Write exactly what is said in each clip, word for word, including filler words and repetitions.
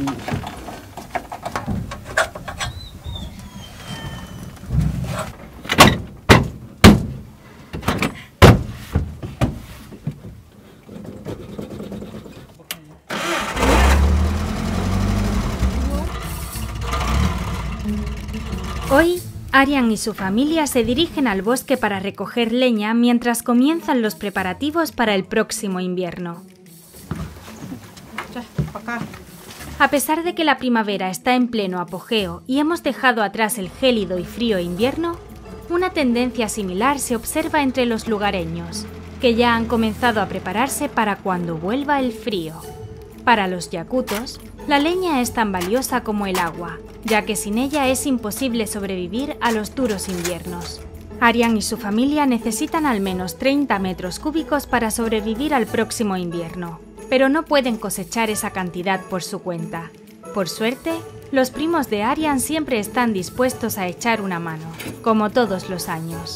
Hoy, Arian y su familia se dirigen al bosque para recoger leña mientras comienzan los preparativos para el próximo invierno. A pesar de que la primavera está en pleno apogeo y hemos dejado atrás el gélido y frío invierno, una tendencia similar se observa entre los lugareños, que ya han comenzado a prepararse para cuando vuelva el frío. Para los yakutos, la leña es tan valiosa como el agua, ya que sin ella es imposible sobrevivir a los duros inviernos. Arian y su familia necesitan al menos treinta metros cúbicos para sobrevivir al próximo invierno, pero no pueden cosechar esa cantidad por su cuenta. Por suerte, los primos de Arian siempre están dispuestos a echar una mano, como todos los años.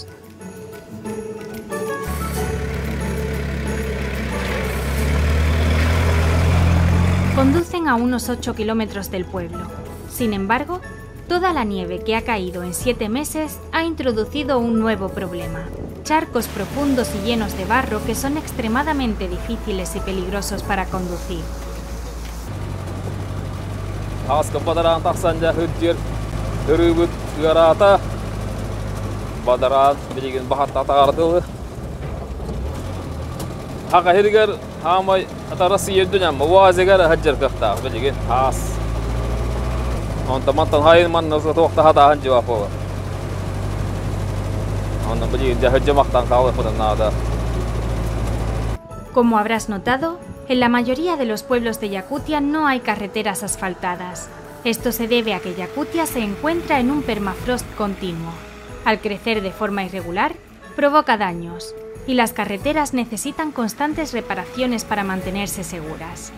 Conducen a unos ocho kilómetros del pueblo. Sin embargo, toda la nieve que ha caído en siete meses ha introducido un nuevo problema: charcos profundos y llenos de barro que son extremadamente difíciles y peligrosos para conducir. Como habrás notado, en la mayoría de los pueblos de Yakutia no hay carreteras asfaltadas. Esto se debe a que Yakutia se encuentra en un permafrost continuo. Al crecer de forma irregular, provoca daños, y las carreteras necesitan constantes reparaciones para mantenerse seguras.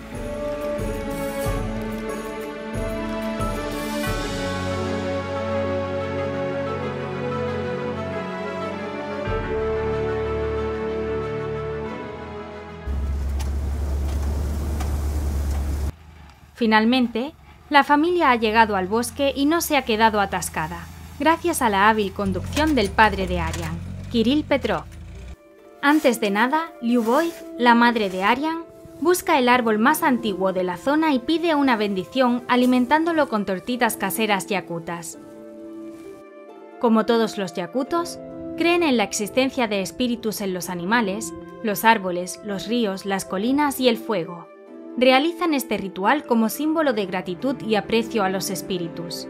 Finalmente, la familia ha llegado al bosque y no se ha quedado atascada, gracias a la hábil conducción del padre de Arian, Kirill Petrov. Antes de nada, Lyubov, la madre de Arian, busca el árbol más antiguo de la zona y pide una bendición alimentándolo con tortitas caseras yakutas. Como todos los yakutos, creen en la existencia de espíritus en los animales, los árboles, los ríos, las colinas y el fuego. Realizan este ritual como símbolo de gratitud y aprecio a los espíritus.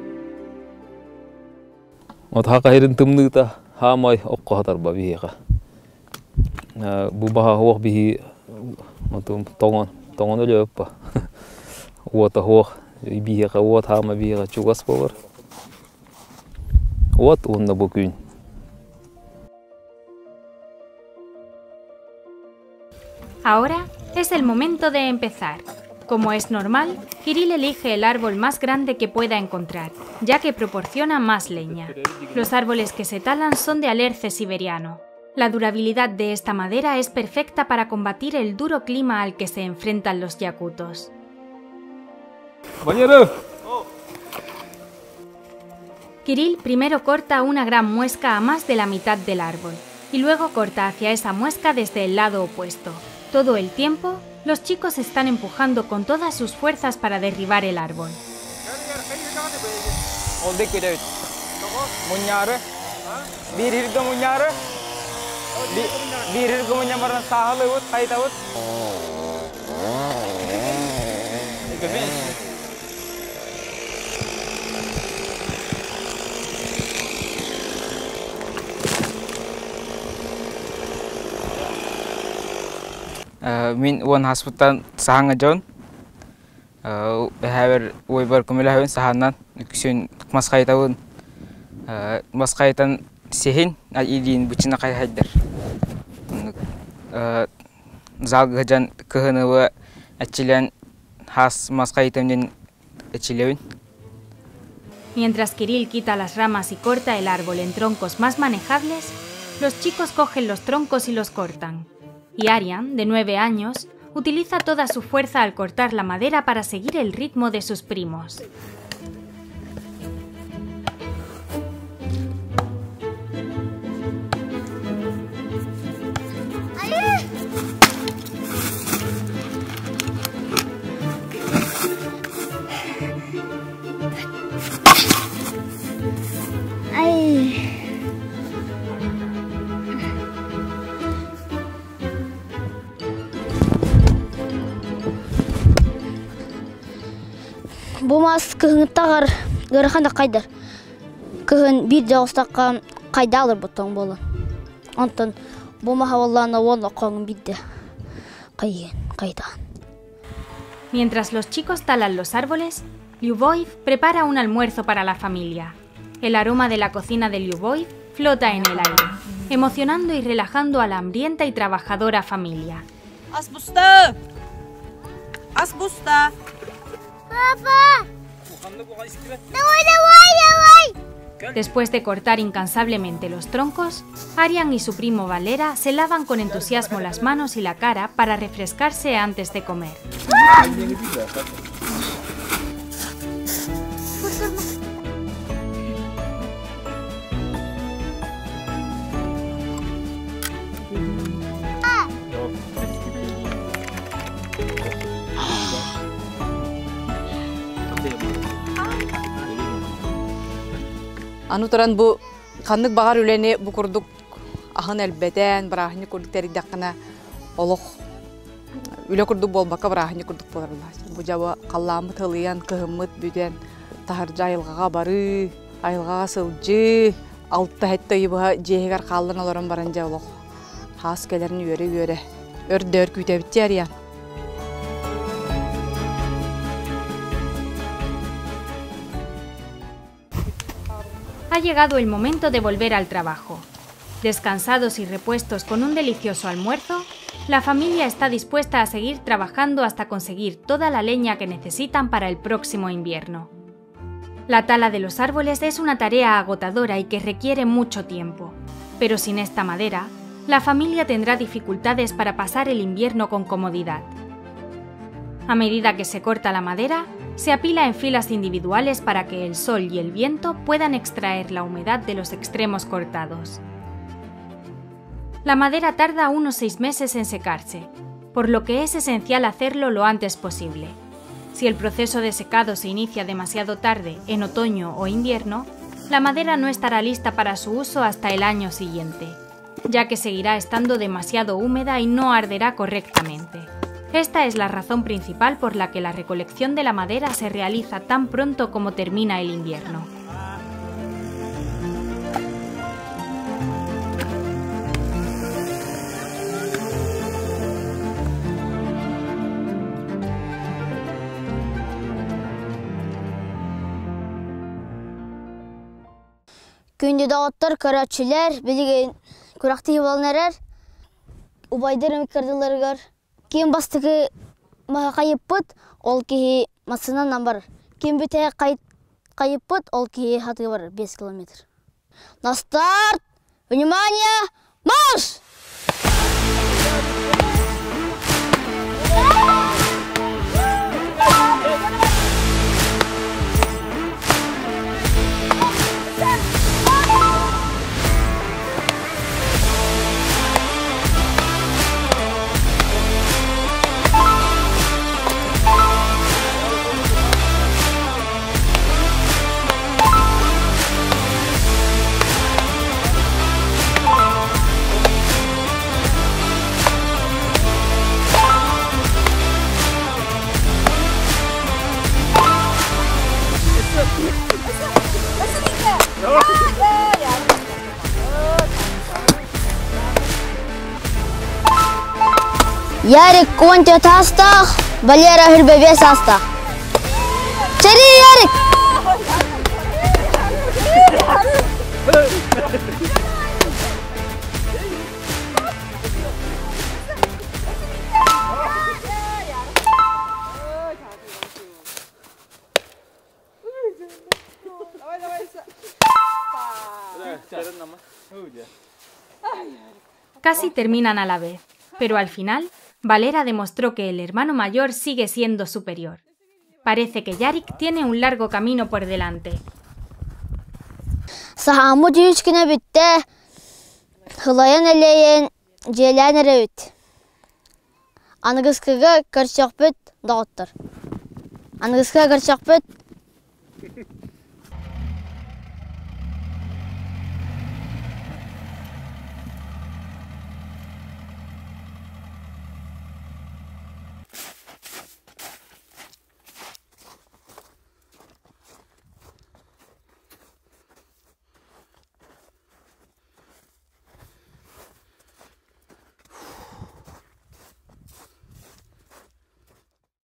Ahora es el momento de empezar. Como es normal, Kirill elige el árbol más grande que pueda encontrar, ya que proporciona más leña. Los árboles que se talan son de alerce siberiano. La durabilidad de esta madera es perfecta para combatir el duro clima al que se enfrentan los yakutos. Kirill primero corta una gran muesca a más de la mitad del árbol, y luego corta hacia esa muesca desde el lado opuesto. Todo el tiempo, los chicos están empujando con todas sus fuerzas para derribar el árbol. Min one hospital sahang ajon. Behavior weber kemilah sahanan kusun maskai tahun. Maskai tan sehin idin bucina kai haidar. Zag gajan kehenawa achilian has maskai tamjen achilewin. Mientras Kirill quita las ramas y corta el árbol en troncos más manejables, los chicos cogen los troncos y los cortan. Y Arian, de nueve años, utiliza toda su fuerza al cortar la madera para seguir el ritmo de sus primos. Бумас кыһыңыттағар гырыханда қайдар. Кыһын бир жағыстаққа қайда алыр бұттың болы. Онтын бума хавалланы оны қоңын бидді. Қайын, қайдан. Mientras los chicos talan los árboles, Lyubov prepara un almuerzo para la familia. El aroma de la cocina de Lyubov flota en el aire, emocionando y relajando a la hambrienta y trabajadora familia. Asbusta. Asbusta. Después de cortar incansablemente los troncos, Arian y su primo Valera se lavan con entusiasmo las manos y la cara para refrescarse antes de comer. Анутаран бу каннык багар үлени бу курдук ахын элбетен барахны курдук теридакына олох үле курдук болбакка барахны курдук боларлар. Бу жаба калламы тылыян кыһыммыт бүтен тахаржа айылгага бары, айылгага сылжы, алтта хетте йыба жегер каллын олорон баранжа олох. Хас келерин үйөрө-үйөрө өрдөр күтөбүттер я. Ha llegado el momento de volver al trabajo. Descansados y repuestos con un delicioso almuerzo, la familia está dispuesta a seguir trabajando hasta conseguir toda la leña que necesitan para el próximo invierno. La tala de los árboles es una tarea agotadora y que requiere mucho tiempo, pero sin esta madera, la familia tendrá dificultades para pasar el invierno con comodidad. A medida que se corta la madera, se apila en filas individuales para que el sol y el viento puedan extraer la humedad de los extremos cortados. La madera tarda unos seis meses en secarse, por lo que es esencial hacerlo lo antes posible. Si el proceso de secado se inicia demasiado tarde, en otoño o invierno, la madera no estará lista para su uso hasta el año siguiente, ya que seguirá estando demasiado húmeda y no arderá correctamente. Esta es la razón principal por la que la recolección de la madera se realiza tan pronto como termina el invierno. Күнде дağıttır körәтчеләр, билеген күрәхти балнарар, убайдыр микрдыларгар. Кем бастыгы кайыппыт, ол ки масынан бар. Кем бите кайыппыт, ол ки хаты бар бес километр. На старт! Внимание! Марш! Ярик контет астах, Валера хырбевес астах. Чери, Ярик! Casi terminan a la vez, pero al final, Valera demostró que el hermano mayor sigue siendo superior. Parece que Yarik tiene un largo camino por delante. Sahamı düğüşküne bitti. Hılayan eleyen jelän erewit. Anıgıskıga kırçak büt dağıttır. Anıgıskıga kırçak büt